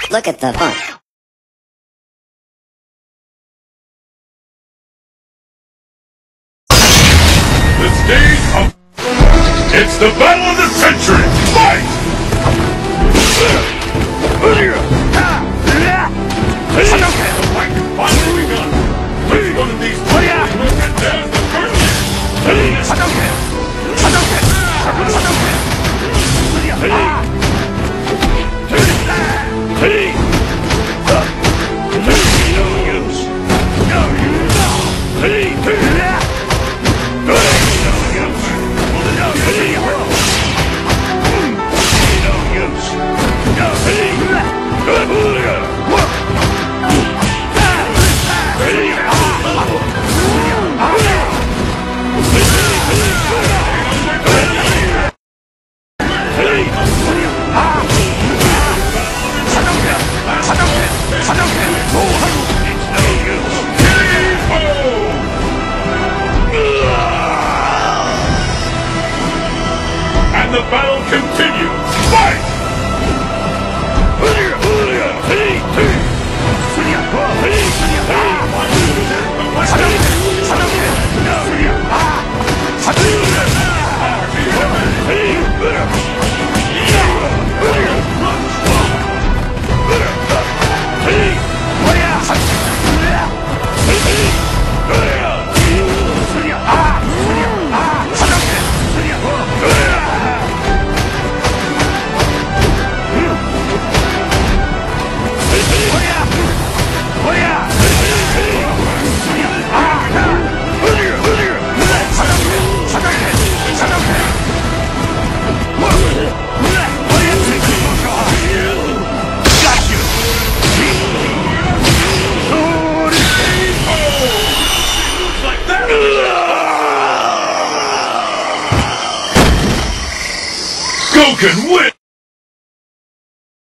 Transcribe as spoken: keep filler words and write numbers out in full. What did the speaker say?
Look at the fun. The stage of... It's the battle of the century! Fight! Fight finally begun! Which one of these two and there's the first And the battle continues! Fight! Can win!